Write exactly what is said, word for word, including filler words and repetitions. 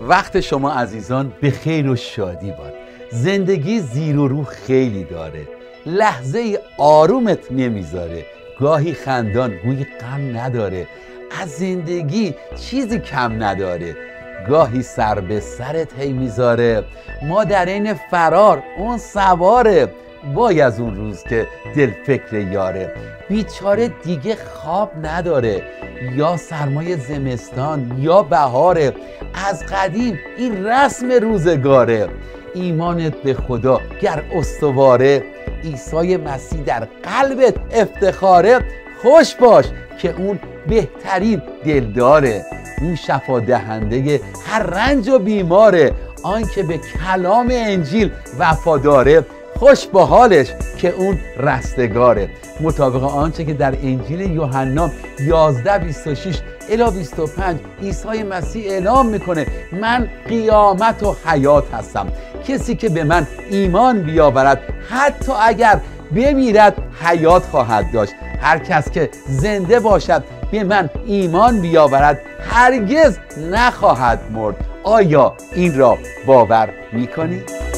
وقت شما عزیزان به خیر و شادی باد. زندگی زیر و رو خیلی داره، لحظه ای آرومت نمیذاره، گاهی خندان گویی غم نداره، از زندگی چیزی کم نداره، گاهی سر به سرت هی میذاره، ما در این فرار اون سواره، وای از اون روز که دل فکر یاره، بیچاره دیگه خواب نداره، یا سرمای زمستان یا بهاره، از قدیم این رسم روزگاره، ایمانت به خدا گر استواره، عیسی مسیح در قلبت افتخاره، خوش باش که اون بهترین دلداره، اون شفا دهنده هر رنج و بیماره، آن که به کلام انجیل وفاداره، خوش با حالش که اون رستگاره، مطابق آنچه که در انجیل یوحنا یازده بیست و شش الی بیست و پنج عیسی مسیح اعلام میکنه من قیامت و حیات هستم، کسی که به من ایمان بیاورد حتی اگر بمیرد حیات خواهد داشت، هر کس که زنده باشد به من ایمان بیاورد هرگز نخواهد مرد. آیا این را باور میکنید؟